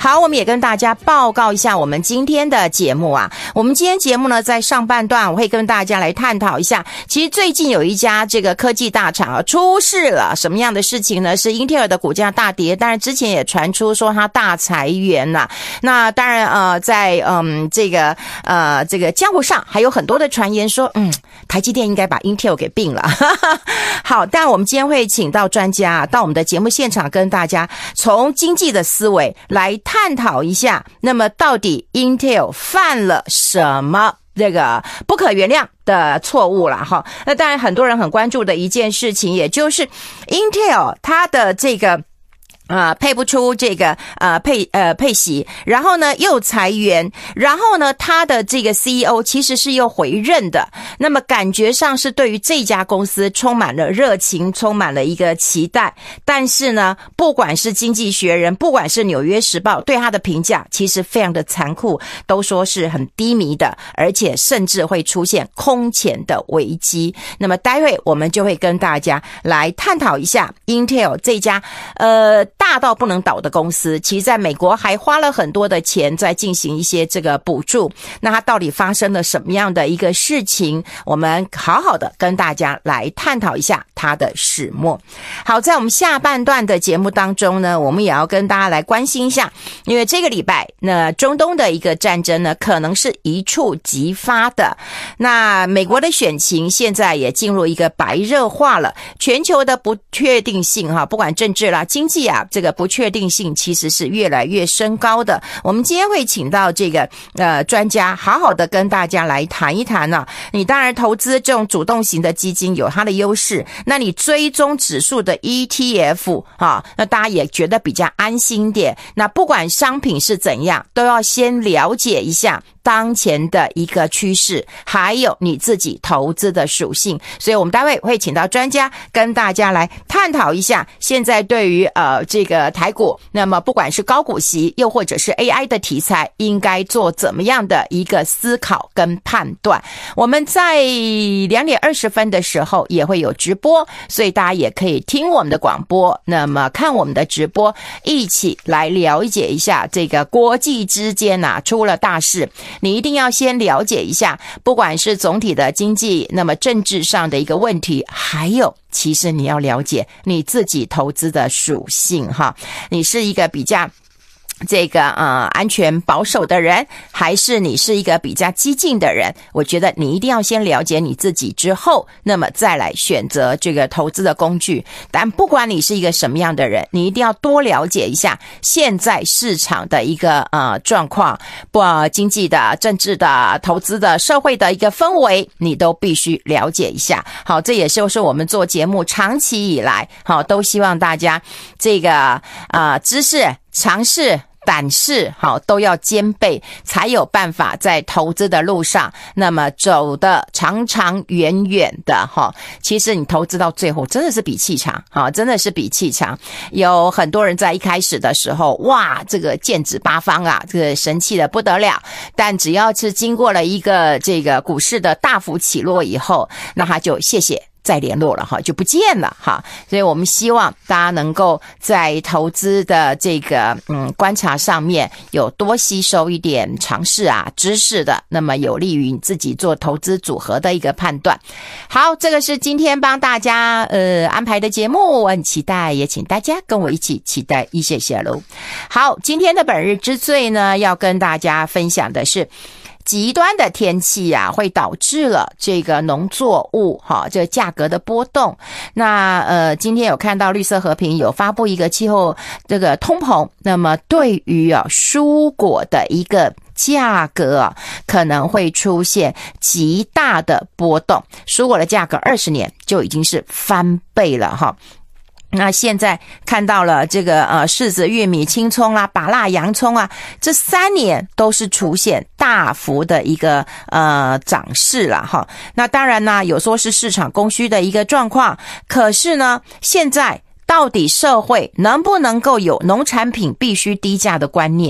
好，我们也跟大家报告一下我们今天的节目啊。我们今天节目呢，在上半段我会跟大家来探讨一下，其实最近有一家这个科技大厂出事了，什么样的事情呢？是英特尔的股价大跌，当然之前也传出说它大裁员了。那当然在这个江湖上还有很多的传言说，台积电应该把 Intel 给并了。好，但我们今天会请到专家到我们的节目现场，跟大家从经济的思维来探讨一下，那么到底 Intel 犯了什么这个不可原谅的错误了哈？那当然很多人很关注的一件事情，也就是 Intel 它的这个配不出这个配息，然后呢又裁员，然后呢他的这个 CEO 其实是又回任的，那么感觉上是对于这家公司充满了热情，充满了一个期待，但是呢不管是经济学人，不管是纽约时报对他的评价其实非常的残酷，都说是很低迷的，而且甚至会出现空前的危机。那么待会我们就会跟大家来探讨一下 Intel 这家大到不能倒的公司，其实在美国还花了很多的钱在进行一些这个补助，那它到底发生了什么样的一个事情，我们好好的跟大家来探讨一下它的始末。好，在我们下半段的节目当中呢，我们也要跟大家来关心一下，因为这个礼拜那中东的一个战争呢可能是一触即发的，那美国的选情现在也进入一个白热化了，全球的不确定性不管政治啦经济啊，这个不确定性其实是越来越升高的。我们今天会请到这个专家好好的跟大家来谈一谈啊。你当然投资这种主动型的基金有它的优势，那你追踪指数的 ETF 那大家也觉得比较安心点。那不管商品是怎样，都要先了解一下当前的一个趋势，还有你自己投资的属性。所以我们待会会请到专家跟大家来探讨一下，现在对于这个台股，那么不管是高股息又或者是 AI 的题材，应该做怎么样的一个思考跟判断。我们在2点20分的时候也会有直播，所以大家也可以听我们的广播，那么看我们的直播，一起来了解一下这个国际之间出了大事，你一定要先了解一下，不管是总体的经济，那么政治上的一个问题，还有其实你要了解你自己投资的属性你是一个比较这个安全保守的人，还是你是一个比较激进的人，我觉得你一定要先了解你自己之后，那么再来选择这个投资的工具。但不管你是一个什么样的人，你一定要多了解一下现在市场的一个状况，经济的、政治的、投资的、社会的一个氛围，你都必须了解一下。好，这也就是我们做节目长期以来都希望大家这个知识、尝试、胆识都要兼备，才有办法在投资的路上那么走得长长远远的其实你投资到最后真的是比气场真的是比气场。有很多人在一开始的时候哇这个剑指八方这个神气的不得了，但只要是经过了一个这个股市的大幅起落以后，那他就谢谢再联络了就不见了所以我们希望大家能够在投资的这个观察上面有多吸收一点常识知识的，那么有利于你自己做投资组合的一个判断。好，这个是今天帮大家安排的节目，我很期待，也请大家跟我一起期待一些喽。好，今天的本日之最呢，要跟大家分享的是极端的天气会导致了这个农作物这个价格的波动。那今天有看到绿色和平有发布一个气候这个通膨，那么对于蔬果的一个价格可能会出现极大的波动，蔬果的价格20年就已经是翻倍了那现在看到了这个柿子、玉米、青葱芭乐、洋葱这3年都是出现大幅的一个涨势了那当然呢，有说是市场供需的一个状况，可是呢，现在到底社会能不能够有农产品必须低价的观念？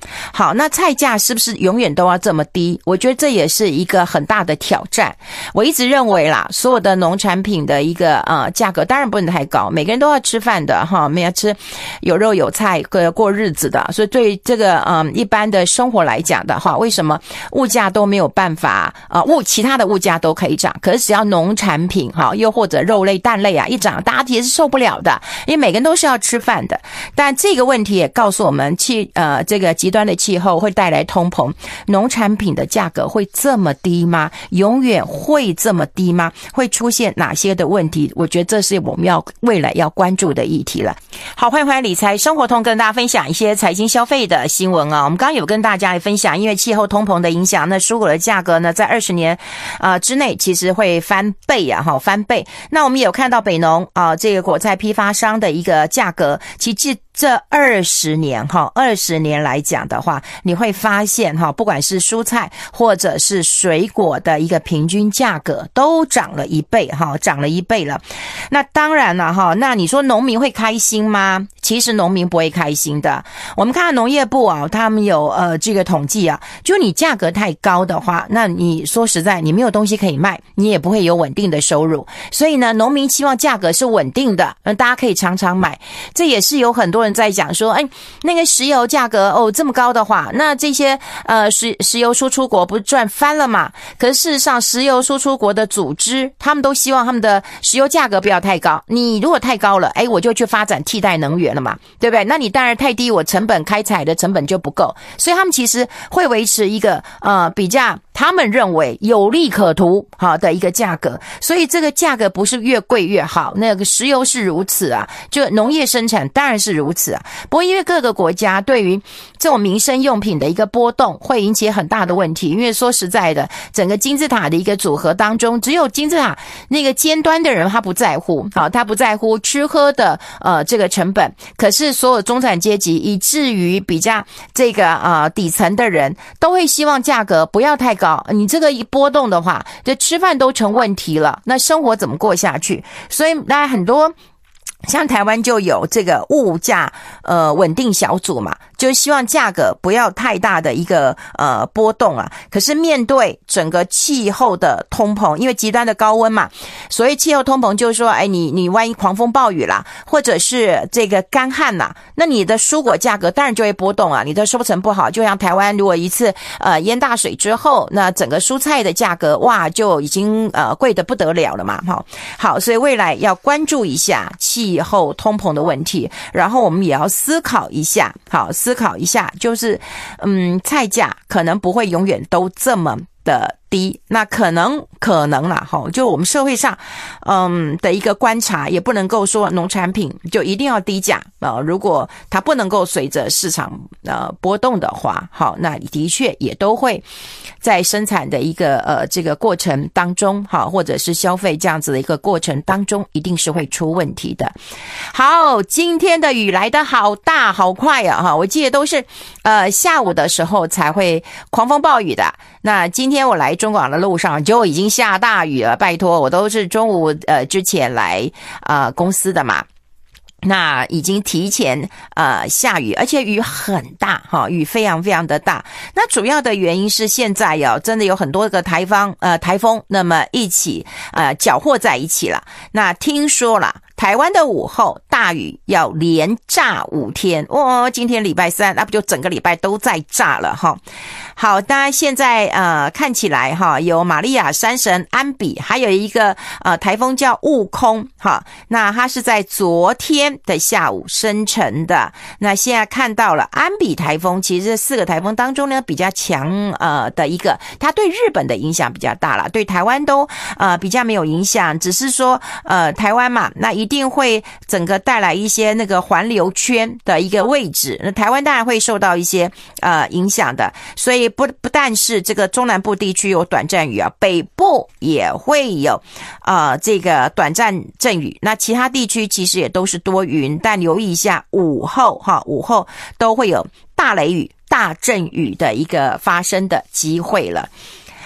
好，那菜价是不是永远都要这么低？我觉得这也是一个很大的挑战。我一直认为啦，所有的农产品的一个价格当然不能太高，每个人都要吃饭的哈，我们要吃有肉有菜过日子的，所以对这个一般的生活来讲的话，为什么物价都没有办法其他的物价都可以涨，可是只要农产品哈，又或者肉类蛋类一涨，大家也是受不了的，因为每个人都是要吃饭的。但这个问题也告诉我们这个极端的气候会带来通膨，农产品的价格会这么低吗？永远会这么低吗？会出现哪些的问题？我觉得这是我们未来要关注的议题了。好，欢迎理财生活通跟大家分享一些财经消费的新闻我们刚刚有跟大家来分享，因为气候通膨的影响，那蔬果的价格呢，在20年之内其实会翻倍翻倍。那我们也有看到北农这个果菜批发商的一个价格，其实这20年来讲的话，你会发现不管是蔬菜或者是水果的一个平均价格都涨了1倍涨了1倍了。那当然了那你说农民会开心吗？其实农民不会开心的。我们看农业部他们有这个统计就你价格太高的话，那你说实在你没有东西可以卖，你也不会有稳定的收入。所以呢，农民希望价格是稳定的，大家可以常常买。这也是有很多人在讲说，那个石油价格这么高的话，那这些石油输出国不是赚翻了嘛？可是事实上，石油输出国的组织他们都希望他们的石油价格不要太高。你如果太高了，我就去发展替代能源了嘛，对不对？那你当然太低，我开采的成本就不够，所以他们其实会维持一个比较他们认为有利可图的一个价格。所以这个价格不是越贵越好，那个石油是如此就农业生产当然是如此不过因为各个国家对于这种民生用品的一个波动会引起很大的问题，因为说实在的，整个金字塔的一个组合当中，只有金字塔那个尖端的人他不在乎他不在乎吃喝的这个成本，可是所有中产阶级以至于比较这个底层的人都会希望价格不要太高，你这个一波动的话，这吃饭都成问题了，那生活怎么过下去？所以大家很多像台湾就有这个物价稳定小组嘛，就是希望价格不要太大的一个波动可是面对整个气候的通膨，因为极端的高温嘛，所以气候通膨就是说你万一狂风暴雨啦，或者是这个干旱啦，那你的蔬果价格当然就会波动你的收成不好，就像台湾如果一次淹大水之后，那整个蔬菜的价格就已经贵得不得了了嘛好，所以未来要关注一下气候通膨的问题，然后我们也要思考一下就是菜价可能不会永远都这么的低，那可能啦就我们社会上的一个观察，也不能够说农产品就一定要低价如果它不能够随着市场波动的话那的确也都会在生产的一个这个过程当中或者是消费这样子的一个过程当中，一定是会出问题的。好，今天的雨来得好大好快我记得都是下午的时候才会狂风暴雨的，那今天我来中广的路上就已经下大雨了，拜托，我都是中午之前来公司的嘛，那已经提前下雨，而且雨很大雨非常非常的大。那主要的原因是现在真的有很多个台风那么一起搅和在一起了。那听说了台湾的午后大雨要连炸5天今天礼拜3，那不就整个礼拜都在炸了好，当然现在看起来有玛利亚山神安比，还有一个台风叫悟空那它是在昨天的下午生成的。那现在看到了安比台风，其实这4个台风当中呢比较强的一个，它对日本的影响比较大啦，对台湾都比较没有影响，只是说台湾嘛，那一定会整个带来一些那个环流圈的一个位置，那台湾当然会受到一些影响的，所以不但是这个中南部地区有短暂雨北部也会有这个短暂阵雨，那其他地区其实也都是多云，但留意一下午后都会有大雷雨大阵雨的一个发生的机会了。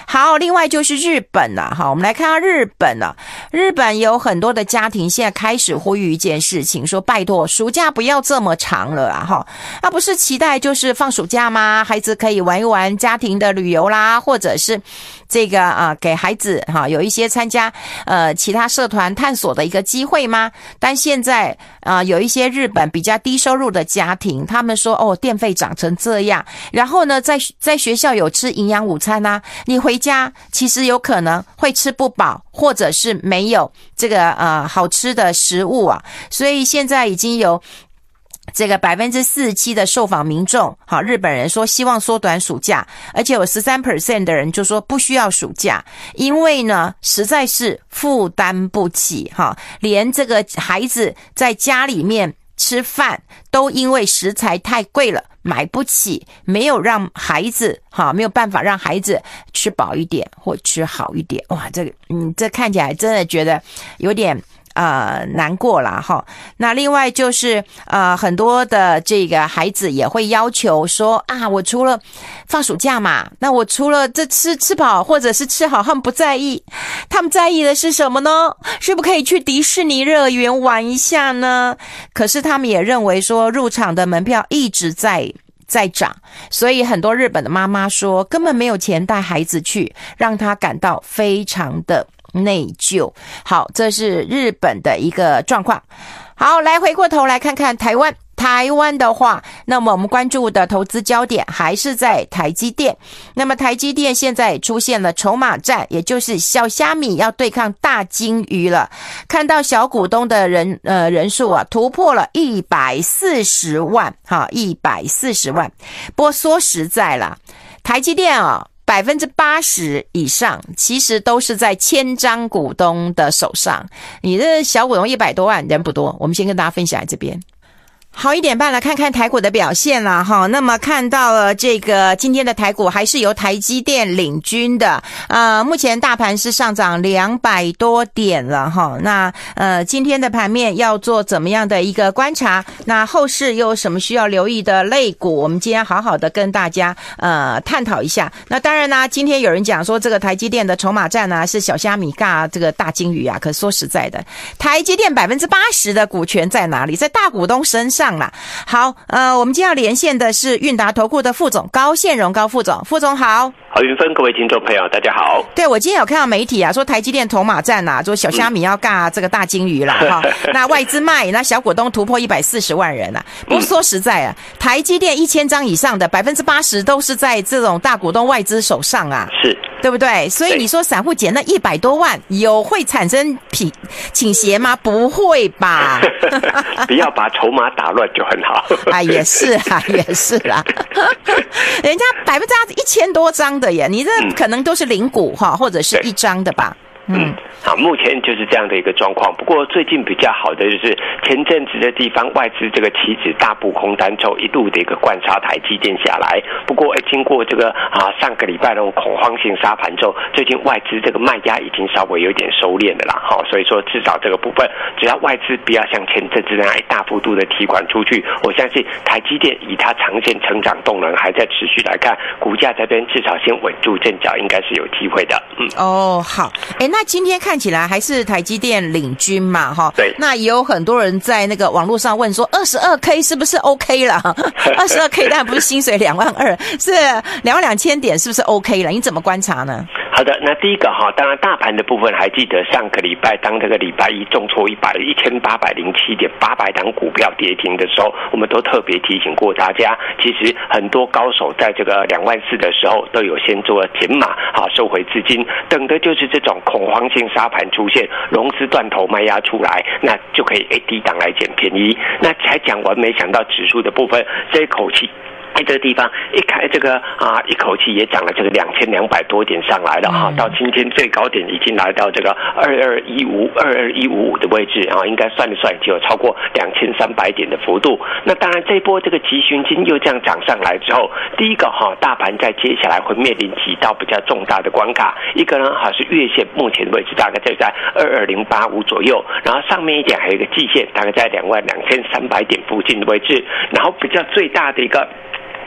好，另外就是日本了哈，我们来看看日本了。日本有很多的家庭现在开始呼吁一件事情，说拜托暑假不要这么长了啊哈，那不是期待就是放暑假吗？孩子可以玩一玩家庭的旅游啦，或者是这个给孩子有一些参加其他社团探索的一个机会吗？但现在有一些日本比较低收入的家庭，他们说电费涨成这样，然后呢在学校有吃营养午餐啊，你回家其实有可能会吃不饱，或者是没有这个好吃的食物啊，所以现在已经有这个 47% 的受访民众，日本人说希望缩短暑假，而且有 13% 的人就说不需要暑假，因为呢实在是负担不起连这个孩子在家里面吃饭都因为食材太贵了买不起，没有让孩子没有办法让孩子吃饱一点或吃好一点。哇，这看起来真的觉得有点难过啦哈。那另外就是很多的这个孩子也会要求说我除了放暑假嘛，那我除了这吃饱或者是吃好，他们不在意，他们在意的是什么呢？是不是可以去迪士尼乐园玩一下呢？可是他们也认为说入场的门票一直在涨，所以很多日本的妈妈说根本没有钱带孩子去，让他感到非常的内疚。好，这是日本的一个状况。好，来回过头来看看台湾。台湾的话，那么我们关注的投资焦点还是在台积电。那么台积电现在出现了筹码战，也就是小虾米要对抗大金鱼了。看到小股东的人数突破了140万，140万。不过说实在啦，台积电80% 以上其实都是在千张股东的手上，你这小股东100多万人不多。我们先跟大家分享在这边。好，1点半来看看台股的表现啦哈。那么看到了这个今天的台股还是由台积电领军的，目前大盘是上涨200多点了哈。那今天的盘面要做怎么样的一个观察？那后市又有什么需要留意的类股？我们今天好好的跟大家探讨一下。那当然啦，今天有人讲说这个台积电的筹码战是小虾米尬这个大金鱼可说实在的，台积电80%的股权在哪里？在大股东身上。好，我们今天要连线的是韵达投顾的副总高宪荣高副总，副总好。 好，云芬，各位听众朋友大家好。 对，我今天有看到媒体说台积电筹码战说小虾米要尬这个大金鱼啦那外资卖，那小股东突破140万人不过说实在台积电1000张以上的80%都是在这种大股东外资手上是，对不对？所以你说散户减那100多万有会产生倾斜吗？不会吧不要把筹码打乱就很好也是啦人家1000多张的耶，你这可能都是零股或者是1张的吧。 好，目前就是这样的一个状况。不过最近比较好的就是前阵子的地方外资这个期指大布空单之后一度的一个灌杀台积电下来。不过经过这个上个礼拜那种恐慌性杀盘之后，最近外资这个卖压已经稍微有点收敛了啦。所以说至少这个部分，只要外资不要像前阵子那样大幅度的提款出去，我相信台积电以它长线成长动能还在持续来看，股价这边至少先稳住阵脚，应该是有机会的。 好，那今天看起来还是台积电领军嘛对， 那也有很多人在那个网络上问说 22K 是不是 OK 了22K 当然不是薪水22000，是22000点是不是 OK 了？你怎么观察呢？ 好的，那第一个当然大盘的部分还记得上个礼拜当这个礼拜一重挫1807点800档股票跌停的时候，我们都特别提醒过大家，其实很多高手在这个24000的时候都有先做减码收回资金，等的就是这种恐慌性杀盘出现，融资断头卖压出来，那就可以低档来捡便宜。那才讲完，没想到指数的部分这一口气这个地方一开这个一口气也涨了这个2200多点上来了到今天最高点已经来到这个22155的位置应该算一算就有超过2300点的幅度。那当然这一波这个急寻金又这样涨上来之后，第一个大盘在接下来会面临几道比较重大的关卡，一个呢是月线目前的位置大概就在22085左右，然后上面一点还有一个季线大概在22300点附近的位置，然后比较最大的一个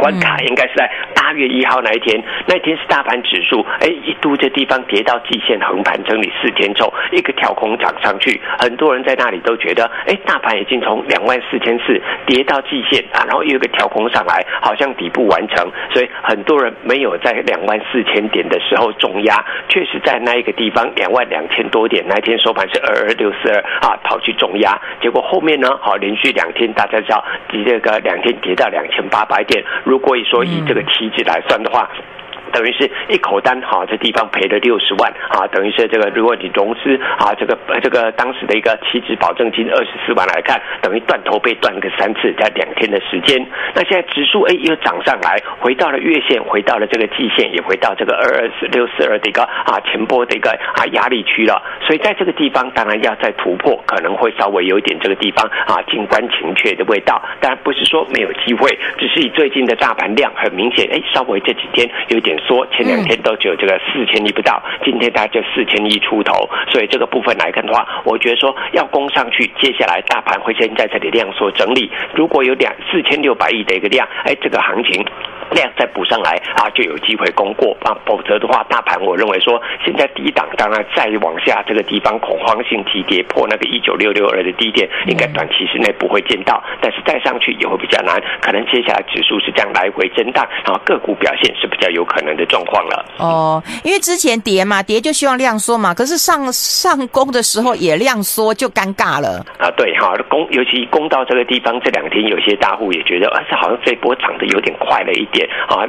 关卡应该是在8月1号那一天，那天是大盘指数一度这地方跌到季线横盘整理4天之后，一个跳空涨上去，很多人在那里都觉得大盘已经从24,400跌到季线然后又一个跳空上来，好像底部完成，所以很多人没有在24,000点的时候重压，确实在那一个地方22,000多点，那一天收盘是22642跑去重压，结果后面呢连续2天大家知道这个2天跌到2800点，如果说以这个期指来算的话，等于是一口单这地方赔了60万等于是这个如果你融资这个当时的一个期指保证金24万来看，等于断头被断个3次，在2天的时间。那现在指数又涨上来，回到了月线，回到了这个季线，也回到这个22642的一个前波的一个压力区了。所以在这个地方当然要再突破，可能会稍微有一点这个地方静观情却的味道。当然不是说没有机会，只是以最近的大盘量很明显稍微这几天有点说前2天都只有这个4000亿不到，今天大概就4000亿出头，所以这个部分来看的话，我觉得说要攻上去，接下来大盘会先在这里量缩整理，如果有4600亿的一个量，这个行情量再补上来就有机会攻过否则的话，大盘我认为说现在低档，当然再往下这个地方恐慌性急跌破那个19662的低点，应该短期之内不会见到，但是再上去也会比较难，可能接下来指数是这样来回震荡，然后个股表现是比较有可能的状况了。 因为之前跌嘛，跌就希望量缩嘛，可是上攻的时候也量缩，就尴尬了对尤其攻到这个地方，这2天有些大户也觉得好像这波涨得有点快了一点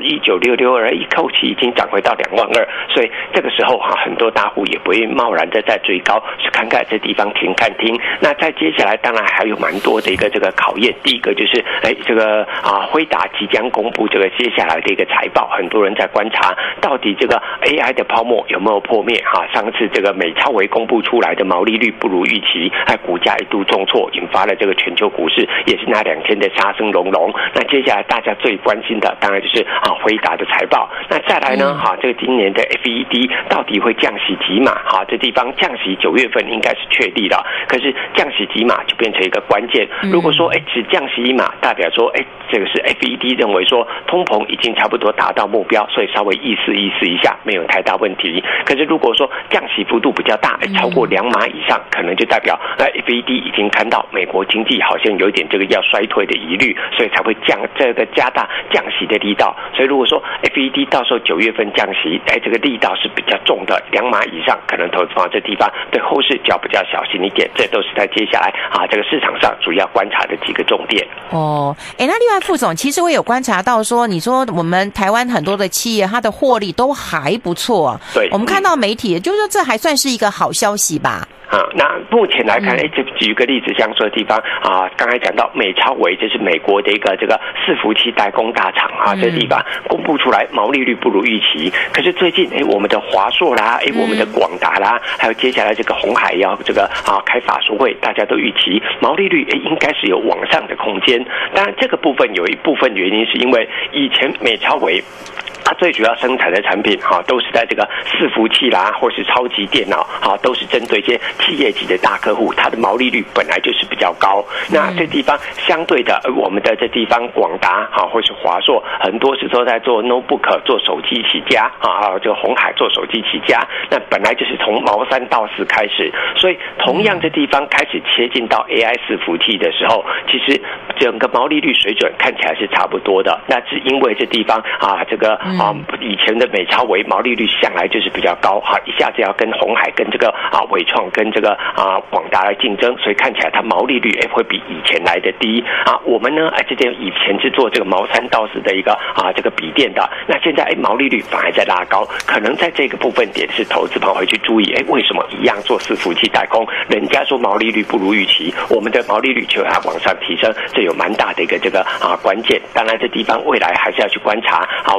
19662一口气已经涨回到22000，所以这个时候很多大户也不会贸然的再追高，是看看这地方停看听。那在接下来当然还有蛮多的一个这个考验，第一个就是这个辉达即将公布这个接下来的一个财报，很多人在观察到底这个 AI 的泡沫有没有破灭上次这个美超微公布出来的毛利率不如预期，股价一度重挫，引发了这个全球股市也是那2天的杀声隆隆。那接下来大家最关心的当然就是辉达的财报。那再来呢这个今年的 FED 到底会降息几码这地方降息9月份应该是确定了，可是降息几码就变成一个关键。如果说只降息1码，代表说这个是 FED 认为说通膨已经差不多达到目标，所以稍微意思一下没有太大问题。可是如果说降息幅度比较大超过2码以上，可能就代表FED 已经看到美国经济好像有点这个要衰退的疑虑，所以才会加大降息的力道。所以如果说 FED 到时候9月份降息这个力道是比较重的2码以上，可能投资方这地方对后市就要比较小心一点，这都是在接下来这个市场上主要观察的几个重点。 那另外副总，其实我有观察到说，你说我们台湾很多的企业它的获利都还不错， 对， 我们看到媒体就是说这还算是一个好消息吧。 那目前来看就举个例子，像说的地方刚才讲到美超微，这是美国的一个这个伺服器代工大厂这地方公布出来毛利率不如预期，可是最近我们的华硕啦我们的广达啦，还有接下来这个鸿海要这个开法说会，大家都预期毛利率应该是有往上的空间。当然这个部分有一部分原因是因为以前美超微它最主要生产的产品都是在这个伺服器啦，或是超级电脑都是针对一些企业级的大客户，它的毛利率本来就是比较高。那这地方相对的，我们的这地方广达或是华硕，很多是都在做 notebook 做手机起家这个鸿海做手机起家，那本来就是从毛3到4开始，所以同样这地方开始切进到 AI 伺服器的时候，其实整个毛利率水准看起来是差不多的。那是因为这地方这个以前的美超微毛利率向来就是比较高一下子要跟鸿海跟这个伟创跟这个广达来竞争，所以看起来它毛利率会比以前来的低我们呢这边以前是做这个毛3到4的一个这个笔电的，那现在毛利率反而在拉高，可能在这个部分点是投资朋友回去注意为什么一样做伺服器代工，人家说毛利率不如预期，我们的毛利率就要往上提升，这有蛮大的一个这个关键。当然这地方未来还是要去观察我们讲下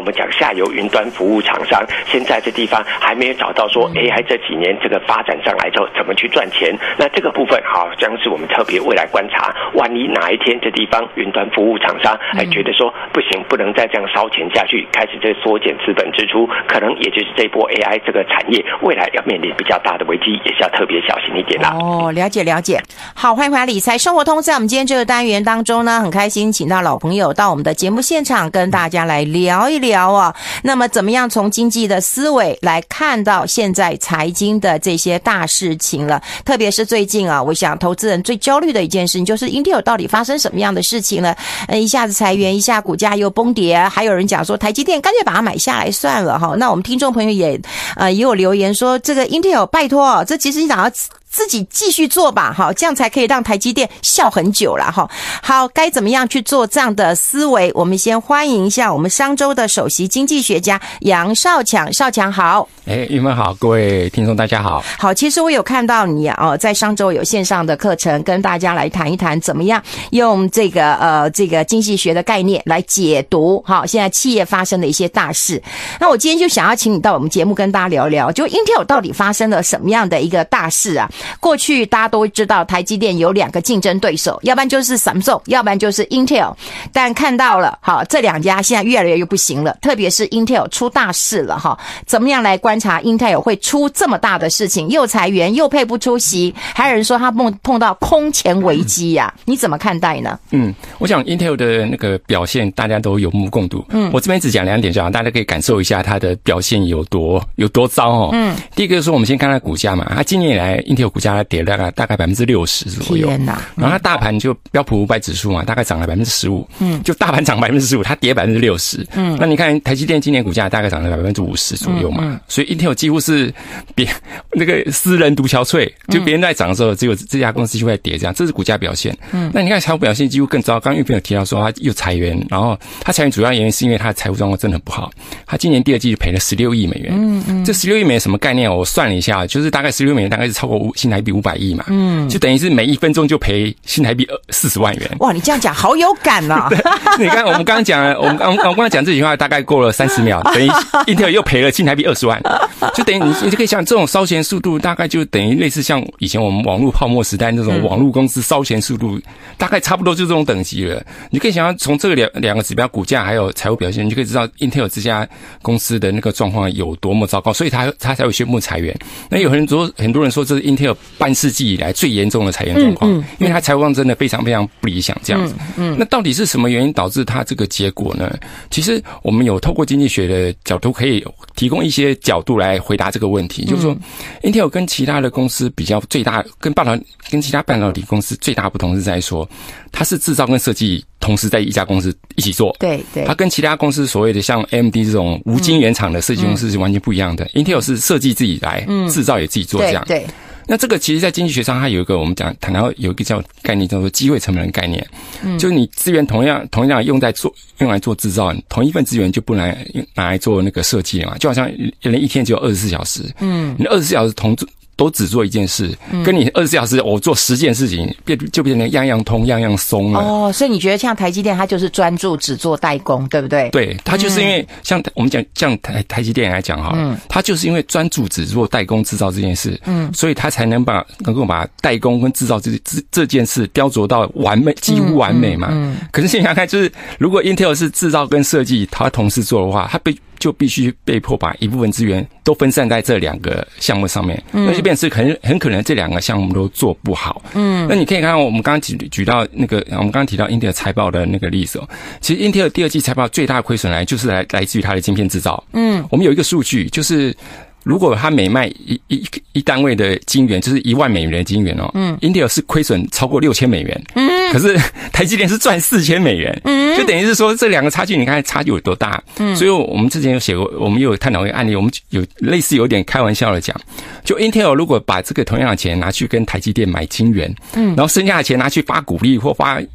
下游云端服务厂商，现在这地方还没有找到说 AI 这几年这个发展上来之后怎么去赚钱。那这个部分好将是我们特别未来观察，万一哪一天这地方云端服务厂商还觉得说不行，不能再这样烧钱下去，开始这缩减资本支出，可能也就是这波 AI 这个产业未来要面临比较大的危机，也是要特别小心一点啦。 哦，了解了解。好，欢迎回来理财生活通，在我们今天这个单元当中呢，很开心请到老朋友到我们的节目现场跟大家来聊一聊啊。那么怎么样从经济的思维来看到现在财经的这些大事情了？特别是最近啊，我想投资人最焦虑的一件事情就是 Intel 到底发生什么样的事情呢？一下子裁员，一下股价又崩跌，还有人讲说台积电干脆把它买下来算了哈。那我们听众朋友也有留言说，这个 Intel 拜托，这其实你想要自己继续做吧，好，这样才可以让台积电笑很久啦哈。好，该怎么样去做这样的思维？我们先欢迎一下我们商周的首席经济学家杨少强，少强好。 玉芬好，各位听众大家好。 好，其实我有看到你在商周有线上的课程，跟大家来谈一谈怎么样用这个经济学的概念来解读好现在企业发生的一些大事。那我今天就想要请你到我们节目跟大家聊聊，就 Intel 到底发生了什么样的一个大事啊？过去大家都知道台积电有2个竞争对手，要不然就是 Samsung， 要不然就是 Intel， 但看到了好这2家现在越来越不行了，特别是 Intel 出大事了哈。怎么样来观察 Intel 会出这么大的事情，又裁员又配不出席，还有人说他碰到空前危机呀，你怎么看待呢？ 我想 Intel 的那个表现大家都有目共睹。我这边只讲2点就好，大家可以感受一下它的表现有多糟哦。第一个就是说我们先看它股价嘛，它今年以来 Intel 股价跌了大概 60% 左右。 天哪！ 然后它大盘就标普500指数嘛，大概涨了 15%。就大盘涨 15%， 它跌 60%。那你看台积电今年股价大概涨了 50% 左右嘛。所以 Intel 几乎是那个私人独憔悴，就别人在涨的时候，只有这家公司就会跌，这样，这是股价表现。那你看财务表现几乎更糟，刚刚玉萍有提到说他又裁员，然后他裁员主要原因是因为他的财务状况真的很不好，他今年第2季就赔了16亿美元。这16亿美元什么概念？我算了一下，就是大概16亿美元大概是超过新台币500亿嘛。就等于是每1分钟就赔新台币40万元。哇， 你这样讲好有感啊！ 你看我们刚刚讲了，我刚刚讲这句话大概过了30秒，等于 Intel 又赔了新台币20万，就等于你就可以想这种烧钱速度大概就等于类似像以前我们网络泡沫时代那种网络公司烧钱速度，大概差不多就这种等级了。你可以想象从这个两个指标股价还有财务表现，你就可以知道 Intel 这家公司的那个状况有多么糟糕，所以他才会宣布裁员。那很多人说这是 Intel 半世纪以来最严重的裁员状况，因为他财务状况真的非常非常不理想这样子。那到底是什么原因导致他这个结果呢？其实我们有透过经济学的角度可以提供一些角度来回答这个问题，就是说 Intel 跟其他的公司比较最大跟其他半导体公司最大的不同是在说它是制造跟设计同时在一家公司一起做。 对， 它跟其他公司所谓的像 AMD 这种无晶圆厂的设计公司是完全不一样的。Intel 是设计自己来，制造也自己做这样。对。那这个其实在经济学上它有一个我们谈到有一个叫概念叫做机会成本的概念。就是你资源同样用来做制造，同一份资源就不拿来做那个设计了嘛，就好像人一天只有24小时。你24小时都只做一件事，跟你24小时我做10件事情，就变成样样通样样松了。 所以你觉得像台积电它就是专注只做代工，对不对？ 对，它就是因为像我们讲像台积电来讲哈，它就是因为专注只做代工制造这件事，所以它才能够把代工跟制造这件事雕琢到完美，几乎完美嘛。可是现在看就是如果 Intel 是制造跟设计它同时做的话，它就必须被迫把一部分资源都分散在这2个项目上面，那就变成很可能这2个项目都做不好。那你可以看到我们刚刚举到那个我们刚刚提到 Intel 财报的那个例子其实 Intel 第2季财报最大的亏损就是来自于它的晶片制造。我们有一个数据就是如果他每卖一单位的晶圆，就是1万美元的晶圆Intel 是亏损超过6000美元。可是台积电是赚4000美元。就等于是说这2个差距，你看差距有多大。所以我们之前有写过，我们有探讨一个案例，我们有类似有点开玩笑的讲，就 Intel 如果把这个同样的钱拿去跟台积电买晶圆，然后剩下的钱拿去发股利或发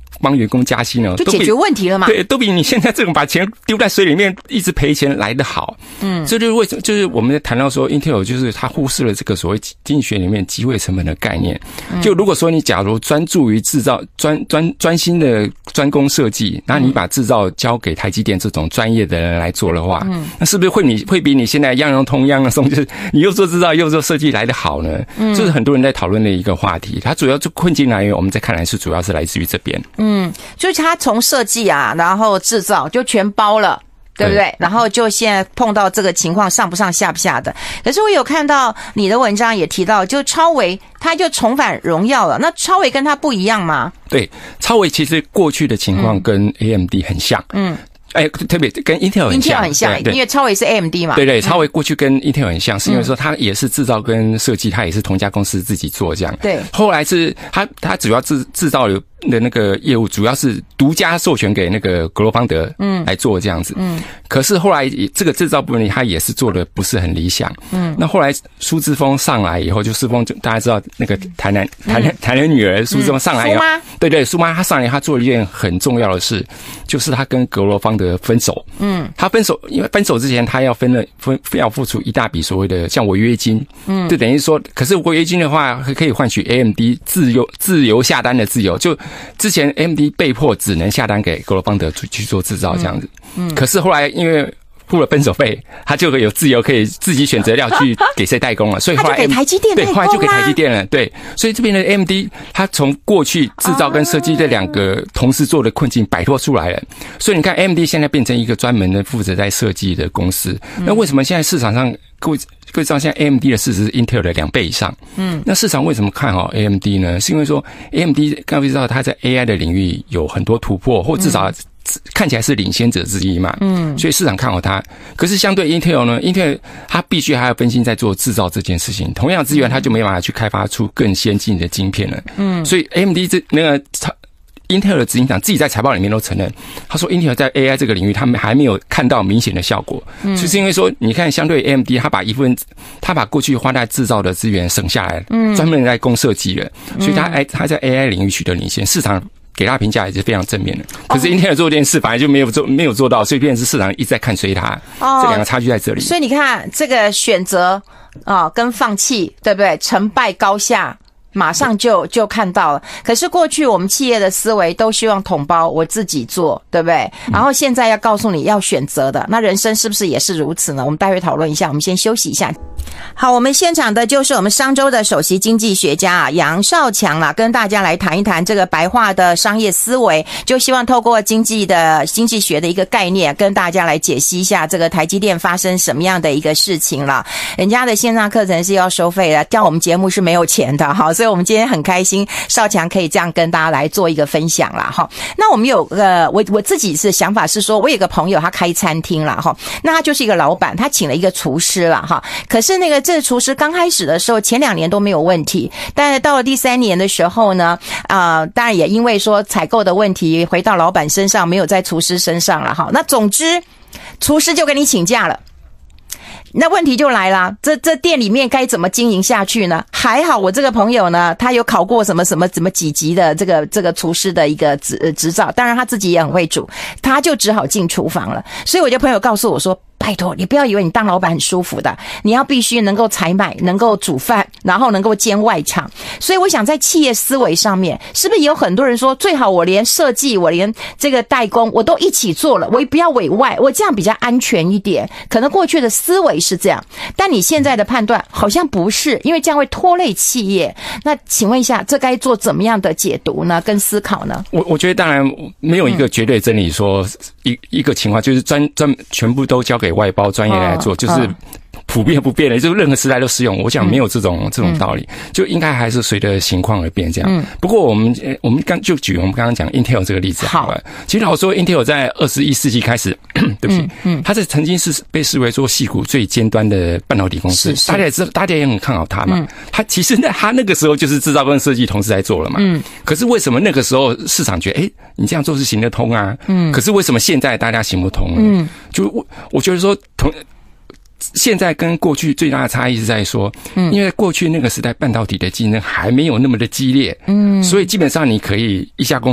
帮员工加薪呢， 就解决问题了嘛？ 对，都比你现在这种把钱丢在水里面一直赔钱来得好。这就是为什么，就是我们在谈到说 Intel 就是他忽视了这个所谓经济学里面机会成本的概念。就如果说你假如专注于制造专心的专攻设计，然后你把制造交给台积电这种专业的人来做的话，那是不是会比你现在样样通样样松，就是你又做制造又做设计来得好呢？这是很多人在讨论的一个话题。它主要就困境来源，我们在看来是主要是来自于这边。 就是他从设计啊，然后制造就全包了。对不对？然后就现在碰到这个情况，上不上下不下的。可是我有看到你的文章也提到，就超微他就重返荣耀了。那超微跟他不一样吗？ 对，超微其实过去的情况跟 AMD 很像。特别跟 Intel 很像， Intel 很像，因为超微是 AMD 嘛。 对，超微过去跟 Intel 很像，是因为说它也是制造跟设计，它也是同一家公司自己做这样。 对， 后来是它主要制造的那个业务，主要是独家授权给那个格罗方德来做这样子。可是后来这个制造部分它也是做的不是很理想。那后来苏之峰上来以后，就苏峰就大家知道那个台南女儿苏之峰上来以后，对，苏妈她上来，她做了一件很重要的事，就是她跟格罗方德分手。他分手，因为分手之前他要要付出一大笔所谓的像违约金。就等于说，可是违约金的话可以换取 AMD 自由下单的自由。就之前 AMD 被迫只能下单给格罗方德去做制造这样子。可是后来因为付了分手费，他就有自由可以自己选择要去给谁代工了，所以后来他就给台积电代工啦。 对，后来就给台积电了。对，所以这边的 AMD 他从过去制造跟设计这两个同时做的困境摆脱出来了。所以你看 AMD 现在变成一个专门的负责在设计的公司。那为什么现在市场上各位知道现在 AMD 的市值是 Intel 的2倍以上？那市场为什么看好 AMD 呢？是因为说 AMD 刚才知道它在 AI 的领域有很多突破，或至少看起来是领先者之一嘛。所以市场看好它。可是相对 Intel 呢 ，Intel 它必须还要分心在做制造这件事情，同样资源它就没办法去开发出更先进的晶片了。所以 AMD Intel 的执行长自己在财报里面都承认，他说 Intel 在 AI 这个领域他们还没有看到明显的效果。就是因为说你看相对 AMD 他把过去花在制造的资源省下来，专门在攻设计了，所以他在 AI 领域取得领先，市场给他评价也是非常正面的。可是 Intel 做这件事本来就没有做到，所以变成是市场一直在看衰它。这两个差距在这里。 所以你看这个选择跟放弃，对不对？成败高下马上就看到了。可是过去我们企业的思维都希望统包，我自己做，对不对？然后现在要告诉你要选择的，那人生是不是也是如此呢？我们待会讨论一下，我们先休息一下。好，我们现场的就是我们商周的首席经济学家杨少强啦，跟大家来谈一谈这个白话的商业思维，就希望透过经济学的一个概念，跟大家来解析一下这个台积电发生什么样的一个事情啦。人家的线上课程是要收费的，叫我们节目是没有钱的哈，所以我们今天很开心少强可以这样跟大家来做一个分享啦哈。那我们有我自己是想法是说，我有个朋友他开餐厅啦哈，那他就是一个老板，他请了一个厨师啦哈，可是这个厨师刚开始的时候前2年都没有问题，但是到了第3年的时候呢，当然也因为说采购的问题回到老板身上，没有在厨师身上了哈。那总之厨师就跟你请假了。那问题就来了，这店里面该怎么经营下去呢？还好我这个朋友呢，他有考过什么几级的这个厨师的一个执照，当然他自己也很会煮，他就只好进厨房了。所以我的朋友告诉我说，拜托你不要以为你当老板很舒服的，你要必须能够采买，能够煮饭，然后能够兼外场。所以我想在企业思维上面，是不是也有很多人说，最好我连设计，我连这个代工我都一起做了，我也不要委外，我这样比较安全一点。可能过去的思维是这样，但你现在的判断好像不是，因为这样会拖累企业。那请问一下，这该做怎么样的解读呢？跟思考呢？ 我觉得当然没有一个绝对真理说一个情况就是全部都交给外包专业来做，就是普遍不变的，就任何时代都适用。我想没有这种道理，就应该还是随着情况而变这样。不过我们就举我们刚刚讲 Intel 这个例子好了。其实老实说 Intel 在21世纪开始，对不起，它是曾经是被视为说矽谷最尖端的半导体公司，大家也很看好它嘛。它其实它那个时候就是制造跟设计同时在做了嘛。可是为什么那个时候市场觉得你这样做是行得通啊？可是为什么现在大家行不通呢？就我觉得说现在跟过去最大的差异是在说，因为过去那个时代半导体的竞争还没有那么的激烈，所以基本上你可以一家公司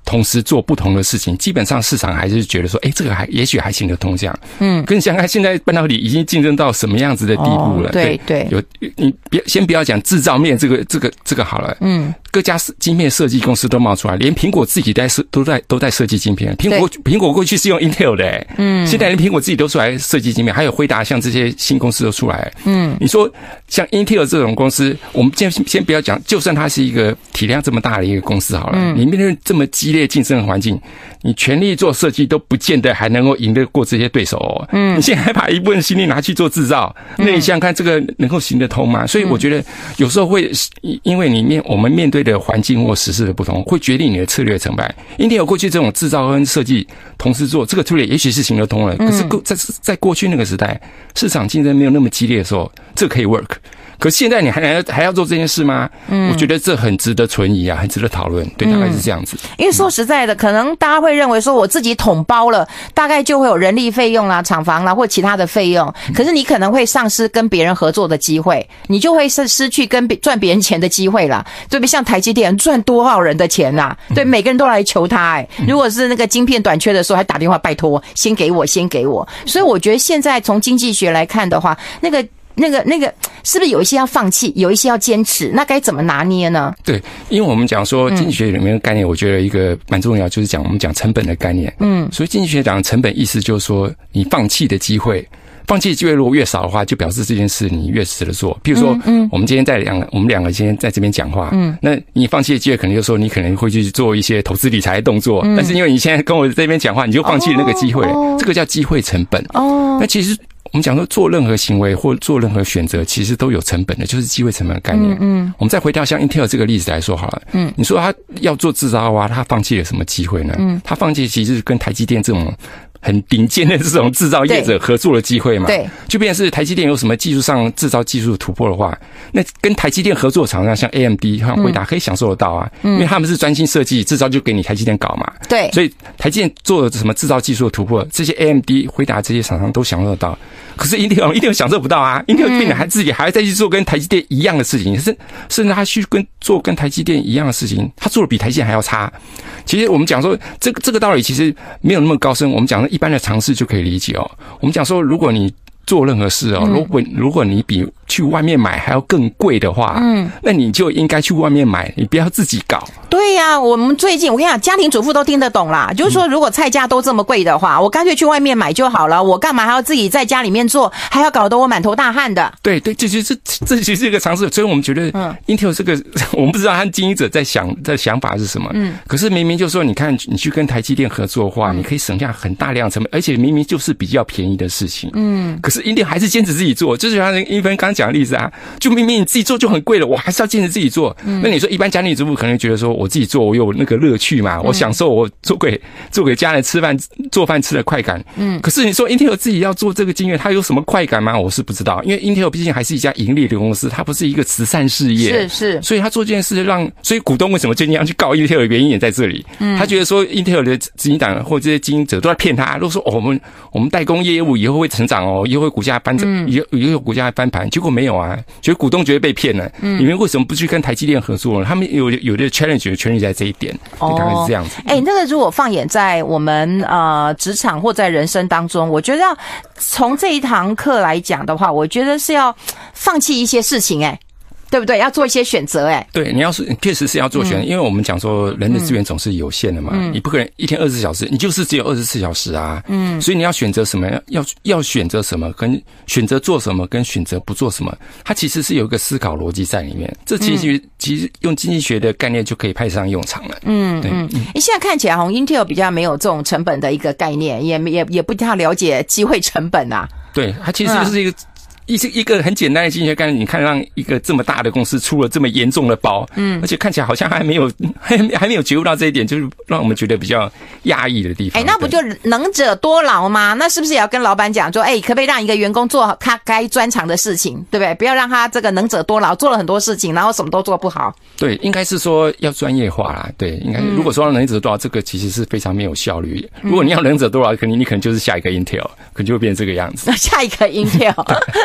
同时做不同的事情，基本上市场还是觉得说，这个也许还行得通这样。跟想看现在半导体已经竞争到什么样子的地步了。 对， 你先不要讲制造面这个好了。各家晶片设计公司都冒出来，连苹果自己都在设计晶片。苹果过去是用 Intel 的，现在连苹果自己都出来设计晶片，还有辉达像这些新公司都出来。你说像 Intel 这种公司，我们先不要讲，就算它是一个体量这么大的一个公司好了，你面对这么激烈竞争的环境，你全力做设计都不见得还能够赢得过这些对手哦。你现在还把一部分心力拿去做制造，那你想想看，这个能够行得通吗？所以我觉得有时候会因为我们面对的环境或时事的不同，会决定你的策略成败。Intel 过去这种制造跟设计同时做，这个策略也许是行得通了，可是在过去那个时代，市场竞争没有那么激烈的时候，这可以 work。可现在你还要做这件事吗？我觉得这很值得存疑啊，很值得讨论。对，大概是这样子。 因为说实在的，可能大家会认为说我自己统包了，大概就会有人力费用啦、厂房啦或其他的费用。可是你可能会丧失跟别人合作的机会，你就会失去跟赚别人钱的机会啦。对不对？像台积电赚多少人的钱啊？对，每个人都来求他。如果是那个晶片短缺的时候，还打电话拜托，先给我。所以我觉得现在从经济学来看的话，那个是不是有一些要放弃，有一些要坚持？那该怎么拿捏呢？对， 因为我们讲说经济学里面的概念，我觉得一个蛮重要，就是我们讲成本的概念。所以经济学讲成本意思就是说，你放弃的机会如果越少的话，就表示这件事你越值得做。譬如说，我们今天我们两个今天在这边讲话，那你放弃的机会可能就是说你可能会去做一些投资理财的动作，但是因为你现在跟我这边讲话，你就放弃了那个机会，这个叫机会成本。那其实我们讲说做任何行为或做任何选择，其实都有成本的，就是机会成本的概念。我们再回到像 Intel 这个例子来说好了。你说他要做制造啊，他放弃了什么机会呢？他放弃其实是跟台积电这种很顶尖的这种制造业者合作的机会嘛。对，就变成是台积电有什么技术上制造技术突破的话，那跟台积电合作的厂商像 AMD 像辉达可以享受得到啊。因为他们是专心设计制造，就给你台积电搞嘛。对，所以台积电做的什么制造技术的突破，这些 AMD 辉达这些厂商都享受得到。可是 Intel 享受不到啊。Intel 自己还在去做跟台积电一样的事情，甚至他去做跟台积电一样的事情，他做的比台积电还要差。其实我们讲说这个道理其实没有那么高深，我们讲的一般的常识就可以理解哦。我们讲说，如果你做任何事哦，如果你比去外面买还要更贵的话，那你就应该去外面买，你不要自己搞。 对呀，我们最近我跟你讲，家庭主妇都听得懂啦。就是说，如果菜价都这么贵的话，我干脆去外面买就好了，我干嘛还要自己在家里面做，还要搞得我满头大汗的？对，这其实是一个常识。所以我们觉得 Intel 这个，我们不知道他经营者在想法是什么。可是明明就说，你看你去跟台积电合作的话，你可以省下很大量的成本，而且明明就是比较便宜的事情。可是 Intel 还是坚持自己做，就是像一芬刚刚讲的例子啊，就明明你自己做就很贵了，我还是要坚持自己做。那你说一般家庭主妇可能觉得说，我自己做我有那个乐趣嘛，我享受我做给家人做饭吃的快感。可是你说 Intel 自己要做这个晶圆，它有什么快感吗？我是不知道，因为 Intel 毕竟还是一家盈利的公司，它不是一个慈善事业。是，所以他做这件事所以股东为什么最近要去告 Intel 的原因也在这里。他觉得说 Intel 的执行长或这些经营者都在骗他，都说我们代工业务以后会成长哦，以后会股价翻涨，以后股价翻盘，结果没有啊，觉得股东觉得被骗了。你们为什么不去跟台积电合作呢？他们有的 challenge 的权利在这一点，大概是这样子。那个如果放眼在我们职场或在人生当中，我觉得要从这一堂课来讲的话，我觉得是要放弃一些事情。对不对？要做一些选择。对，你确实是要做选择，因为我们讲说人的资源总是有限的嘛，你不可能一天24小时，你就是只有24小时啊。所以你要选择什么，要选择什么，跟选择做什么，跟选择不做什么，它其实是有一个思考逻辑在里面。这其实用经济学的概念就可以派上用场了。对。现在看起来Intel 比较没有这种成本的一个概念，也不太了解机会成本啊。对，它其实就是一个很简单的经济学概念，你看让一个这么大的公司出了这么严重的包，而且看起来好像还没有觉悟到这一点，就是让我们觉得比较讶异的地方。那不就能者多劳吗？那是不是也要跟老板讲说，可不可以让一个员工做他该专长的事情，对不对？不要让他这个能者多劳，做了很多事情，然后什么都做不好。对，应该是说要专业化啦。对，应该如果说能者多劳，这个其实是非常没有效率。如果你要能者多劳，你可能就是下一个 Intel， 可能就会变成这个样子。下一个 Intel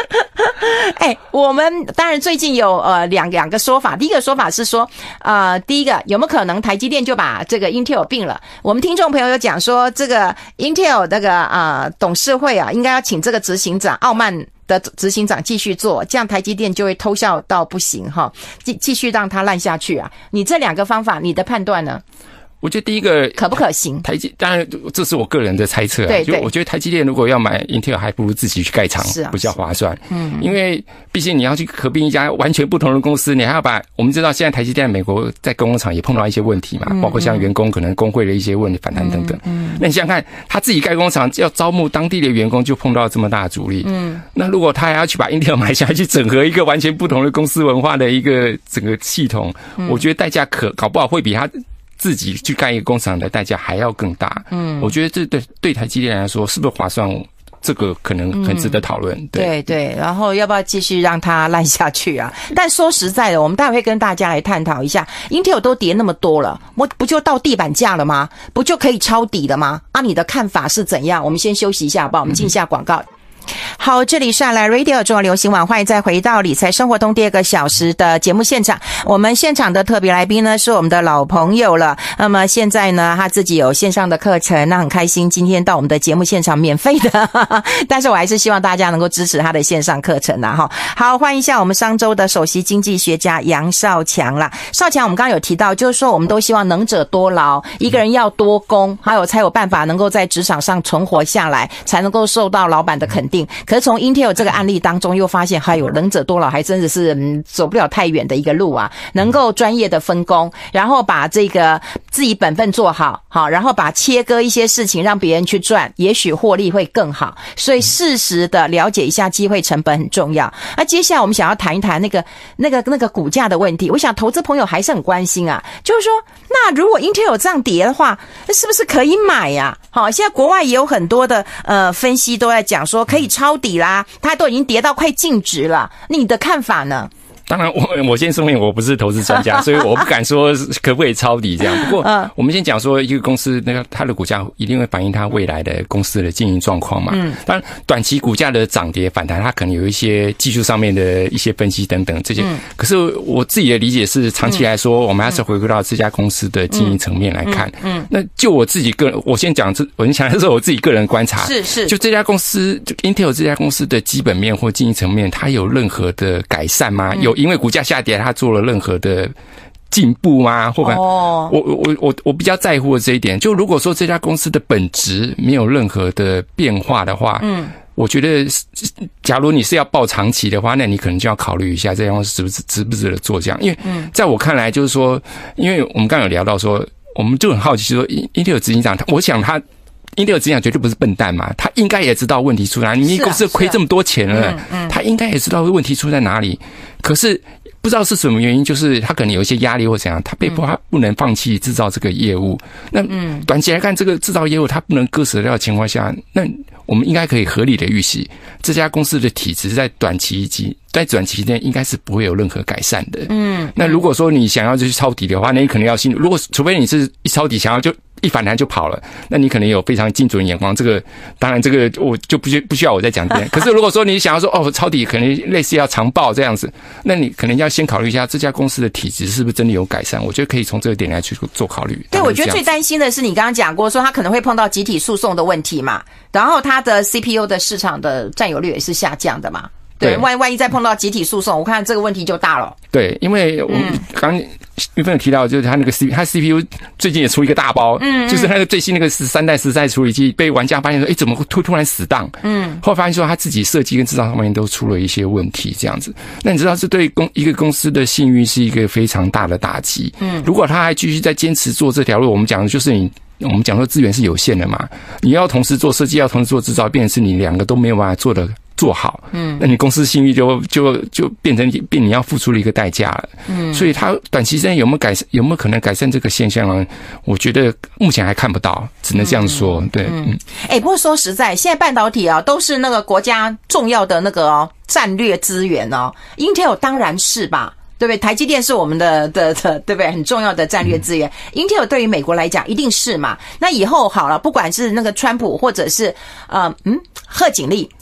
我们当然最近有两个说法。第一个说法是说，第一个有没有可能台积电就把这个 Intel 并了？我们听众朋友有讲说，这个 Intel 那个董事会啊，应该要请这个执行长傲慢的执行长继续做，这样台积电就会偷笑到不行哈，继续让它烂下去啊。你这两个方法，你的判断呢？ 我觉得第一个可不可行？ 当然这是我个人的猜测啊。就我觉得台积电如果要买 Intel， 还不如自己去盖厂，比较划算。因为毕竟你要去合并一家完全不同的公司，你还要把我们知道现在台积电美国在工厂也碰到一些问题嘛，包括像员工可能工会的一些问题反弹等等。那你想想看，他自己盖工厂要招募当地的员工，就碰到这么大的阻力。那如果他还要去把 Intel 买下来，去整合一个完全不同的公司文化的一个整个系统，我觉得代价搞不好会比他自己去盖一个工厂的代价还要更大。我觉得这对台积电来说是不是划算？这个可能很值得讨论。 对，然后要不要继续让它烂下去啊？但说实在的，我们待会会跟大家来探讨一下 ，Intel 都跌那么多了，不就到地板价了吗？不就可以抄底了吗？你的看法是怎样？我们先休息一下好不好？我们进一下广告。好，这里是来 Radio 中国流行网，欢迎再回到理财生活通第2个小时的节目现场。我们现场的特别来宾呢是我们的老朋友了。那么现在呢，他自己有线上的课程，那很开心今天到我们的节目现场免费的，但是我还是希望大家能够支持他的线上课程啦哈。好，欢迎一下我们商周的首席经济学家杨少强啦。少强，我们刚刚有提到，就是说我们都希望能者多劳，一个人要多工，还有才有办法能够在职场上存活下来，才能够受到老板的肯定。可是从 Intel 这个案例当中又发现，还有能者多劳，还真的是走不了太远的一个路啊。能够专业的分工，然后把这个自己本分做好，然后把切割一些事情让别人去赚，也许获利会更好。所以适时的了解一下机会成本很重要。那接下来我们想要谈一谈那个股价的问题，我想投资朋友还是很关心啊，就是说那如果 Intel 这样跌的话，那是不是可以买呀？好，现在国外也有很多的分析都在讲说可以抄底啦，它都已经跌到快净值了，你的看法呢？ 当然我先声明我不是投资专家，所以我不敢说可不可以抄底这样。不过我们先讲说一个公司它的股价一定会反映它未来的公司的经营状况嘛。当然短期股价的涨跌反弹，它可能有一些技术上面的一些分析等等这些。可是我自己的理解是，长期来说我们还是回归到这家公司的经营层面来看。那就我自己个人，我先讲的是我自己个人观察。是就这家公司，就 Intel 这家公司的基本面或经营层面，它有任何的改善吗？因为股价下跌，它做了任何的进步吗？或者我比较在乎的这一点，就如果说这家公司的本质没有任何的变化的话，我觉得假如你是要抱长期的话，那你可能就要考虑一下这家公司值不值得做这样。因为在我看来，就是说，因为我们刚刚有聊到说，我们就很好奇说 Intel 执行长，我想他。Intel 执行长绝对不是笨蛋嘛，他应该也知道问题出在哪里。你公司亏这么多钱了，他应该也知道问题出在哪里。可是不知道是什么原因，就是他可能有一些压力或怎样，他被迫他不能放弃制造这个业务。那短期来看，这个制造业务他不能割舍掉的情况下，那我们应该可以合理的预期，这家公司的体质在短期内应该是不会有任何改善的。那如果说你想要去抄底的话，那你可能要除非你是一抄底想要就一反弹就跑了，那你可能有非常精准的眼光。这个当然，这个我就不需要我再讲这点。可是如果说你想要说抄底可能类似要长报这样子，那你可能要先考虑一下这家公司的体质是不是真的有改善。我觉得可以从这个点来去做考虑。 对，我觉得最担心的是你刚刚讲过说他可能会碰到集体诉讼的问题嘛，然后他的 CPU 的市场的占有率也是下降的嘛。对，万一再碰到集体诉讼，我看这个问题就大了。对， 因为我们刚玉芬有提到，就是他CPU 最近也出一个大包，就是那个最新那个13代13代处理器被玩家发现说，怎么突然死当？后来发现说他自己设计跟制造上面都出了一些问题，这样子。那你知道这对一个公司的信誉是一个非常大的打击。如果他还继续在坚持做这条路，我们讲的就是我们讲说资源是有限的嘛，你要同时做设计，要同时做制造，变成是你两个都没有办法做好，那你公司信誉就变成你要付出了一个代价了。所以它短期之内有没有可能改善这个现象呢？我觉得目前还看不到，只能这样说。对， 不过说实在，现在半导体啊都是那个国家重要的那个战略资源哦 ，Intel 当然是吧。对不对？台积电是我们的对不对？很重要的战略资源。Intel 对于美国来讲一定是嘛。那以后好了，不管是那个川普或者是贺锦丽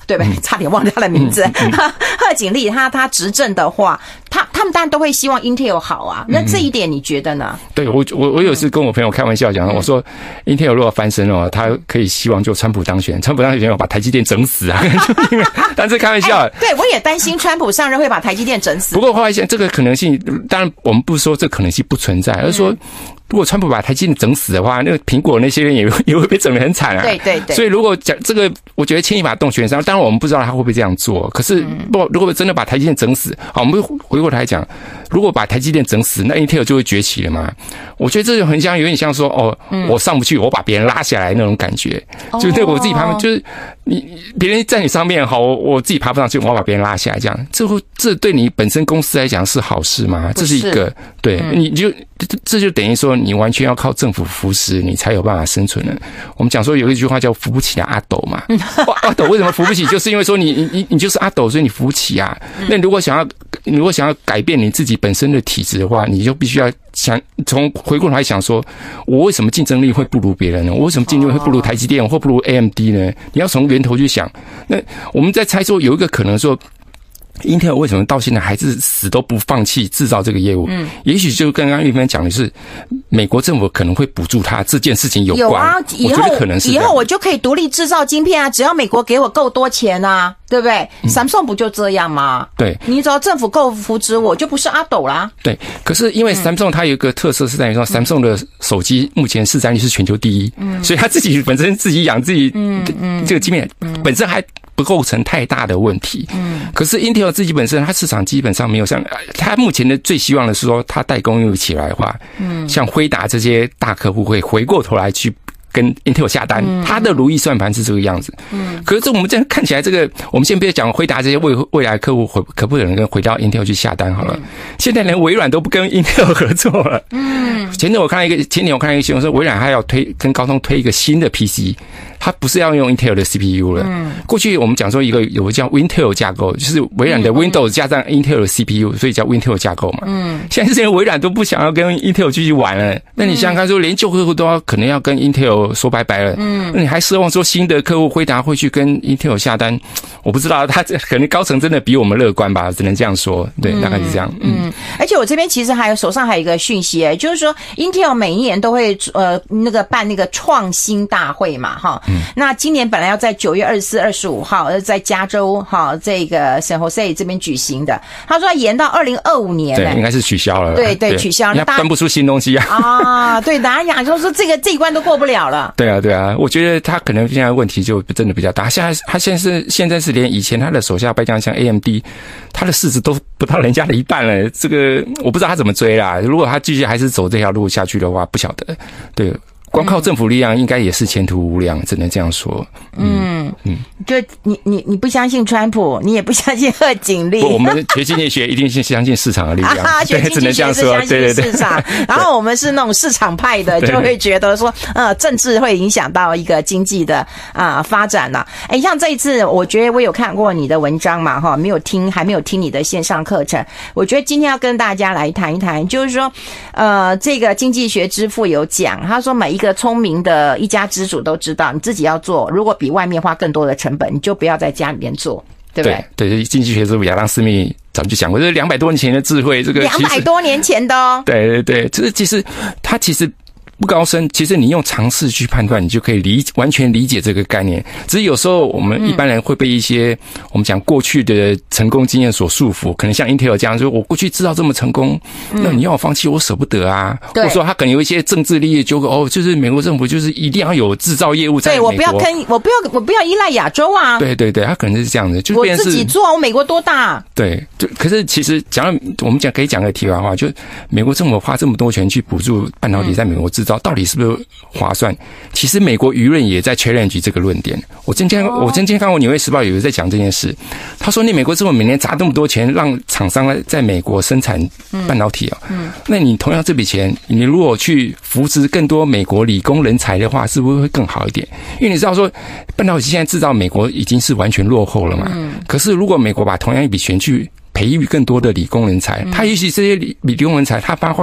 对不对？差点忘掉他的名字。贺锦丽他执政的话，他们当然都会希望 Intel 好啊。那这一点你觉得呢？ 对，我有次跟我朋友开玩笑讲，我说 Intel 如果翻身哦，他可以希望就川普当选要把台积电整死啊。但是开玩笑， 对，我也担心川普上任会把台积电整死。 不过后来想这个可能性，当然我们不是说这可能性不存在，而是说如果川普把台积电整死的话，那个苹果那些人也会被整得很惨啊。 对对对。 所以如果讲这个，我觉得牵一发动全身。当然我们不知道他会不会这样做，可是如果真的把台积电整死，好，我们回过头来讲，如果把台积电整死，那 Intel 就会崛起了嘛。我觉得这就很像，有点像说我上不去，我把别人拉下来那种感觉。就对我自己爬，就是别人在你上面好，我自己爬不上去，我要把别人拉下来，这样这对你本身公司来讲是好事吗？这是一个对，这就等于说你完全要靠政府扶持，你才有办法生存了。我们讲说有一句话叫扶不起的阿斗嘛，阿斗为什么扶不起？就是因为说你就是阿斗，所以你扶不起啊。那如果想要改变你自己本身的体质的话，你就必须要从回过头来想说，我为什么竞争力会不如别人呢？我为什么竞争力会不如台积电或不如 AMD 呢？你要从源头去想。那我们在猜说有一个可能说，Intel 为什么到现在还是死都不放弃制造这个业务？也许就跟刚刚玉芬讲的是，美国政府可能会补助他这件事情有关。有啊， 以后我就可以独立制造晶片啊，只要美国给我够多钱啊，对不对？Samsung 不就这样吗？ 对， 你只要政府够扶持我，就不是阿斗啦。 对，可是因为 Samsung 它有一个特色是在于说，Samsung 的手机目前市占率是全球第一，所以他自己本身自己养自己，这个晶片本身还不构成太大的问题。可是 Intel 自己本身，它市场基本上没有像它目前的最希望的是说，它代工又起来的话，像辉达这些大客户会回过头来去跟 Intel 下单，它的如意算盘是这个样子。可是这我们这样看起来，这个我们先不要讲辉达这些未来客户可不可能回到 Intel 去下单好了。现在连微软都不跟 Intel 合作了。前年我看到一个新闻说，微软还要跟高通推一个新的 PC。它不是要用 Intel 的 CPU 了。过去我们讲说有个叫 Intel 架构，就是微软的 Windows 加上 Intel 的 CPU， 所以叫 Intel 架构嘛。现在连微软都不想要跟 Intel 继续玩了。那你想想看，说连旧客户都可能要跟 Intel 说拜拜了。那你还奢望说新的客户辉达会去跟 Intel 下单？我不知道，他可能高层真的比我们乐观吧，只能这样说。对，大概是这样。 而且我这边其实手上还有一个讯息，就是说 Intel 每一年都会办那个创新大会嘛，哈。那今年本来要在9月24、25号在加州这个 San Jose 这边举行的，他说要延到2025年。 对，应该是取消了。 对，取消了。 端不出新东西啊。 对，大家讲说这一关都过不了了。 对啊，我觉得他可能现在问题就真的比较大。他现在是连以前他的手下败将像 AMD， 他的市值都不到人家的一半了。这个我不知道他怎么追啦。如果他继续还是走这条路下去的话，不晓得。对。光靠政府力量应该也是前途无量，只能这样说。 就你不相信川普，你也不相信贺锦丽。 不，我们学经济学一定是相信市场的力量。 学经济学是相信市场，然后我们是那种市场派的，就会觉得说，政治会影响到一个经济的发展啦。像这一次，我觉得我有看过你的文章嘛，哈，还没有听你的线上课程。我觉得今天要跟大家来谈一谈，就是说，这个经济学之父有讲，他说每一个聪明的一家之主都知道，你自己要做，如果比外面花更多的成本，你就不要在家里面做，对不对？ 对，经济学之父亚当·斯密早就讲过，这是200多年前的智慧，这个 200多年前的哦。 对，这其实他不高深，其实你用常识去判断，你就可以完全理解这个概念。只是有时候我们一般人会被一些我们讲过去的成功经验所束缚，可能像 Intel 这样，就我过去制造这么成功，那你要我放弃，我舍不得啊。或者说他可能有一些政治利益纠葛，就是美国政府就是一定要有制造业务在美国。 对，我不要依赖亚洲啊。 对，他可能是这样的，就我自己做，我美国多大？ 对，可是其实我们可以讲个题外话，就美国政府花这么多钱去补助半导体在美国制造，到底是不是划算？其实美国舆论也在 challenge 这个论点。我今天看过《纽约时报》有人在讲这件事，他说：“你美国政府每年砸那么多钱，让厂商在美国生产半导体那你同样这笔钱，你如果去扶持更多美国理工人才的话，是不是会更好一点？因为你知道说，半导体现在制造美国已经是完全落后了嘛。可是如果美国把同样一笔钱去培育更多的理工人才，他也许这些理工人才他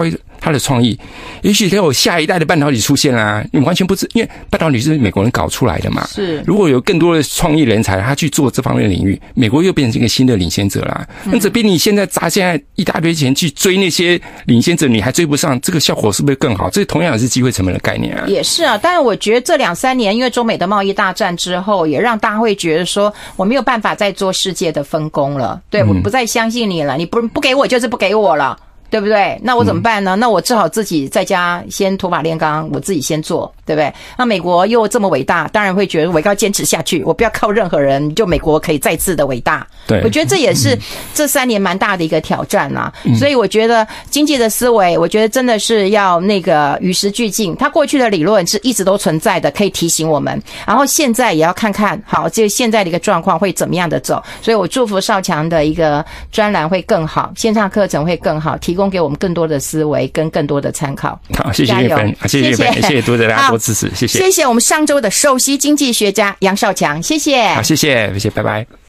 他的创意，也许就有下一代的半导体出现啦。你完全不知，因为半导体是美国人搞出来的嘛。 是， 如果有更多的创意人才，他去做这方面的领域，美国又变成一个新的领先者啦。那这边你现在砸现在一大堆钱去追那些领先者，你还追不上，这个效果是不是更好？这同样也是机会成本的概念啊。 也是啊，但是我觉得这2-3年，因为中美的贸易大战之后，也让大家会觉得说，我没有办法再做世界的分工了。对，我不再相信你了，你不给我就是不给我了。对不对？那我怎么办呢？那我只好自己在家先土法炼钢，我自己先做，对不对？那美国又这么伟大，当然会觉得我要坚持下去，我不要靠任何人，就美国可以再次的伟大。 对， 我觉得这也是这3年蛮大的一个挑战啊。所以我觉得经济的思维，我觉得真的是要那个与时俱进。它过去的理论是一直都存在的，可以提醒我们。然后现在也要看看，好，这现在的一个状况会怎么样的走。所以我祝福少强的一个专栏会更好，线上课程会更好，提供给我们更多的思维跟更多的参考。 好，谢谢叶芬，谢谢叶芬，谢谢读者大家多支持，谢谢， 谢谢我们上周的首席经济学家杨少强，谢谢， 好，谢谢，拜拜。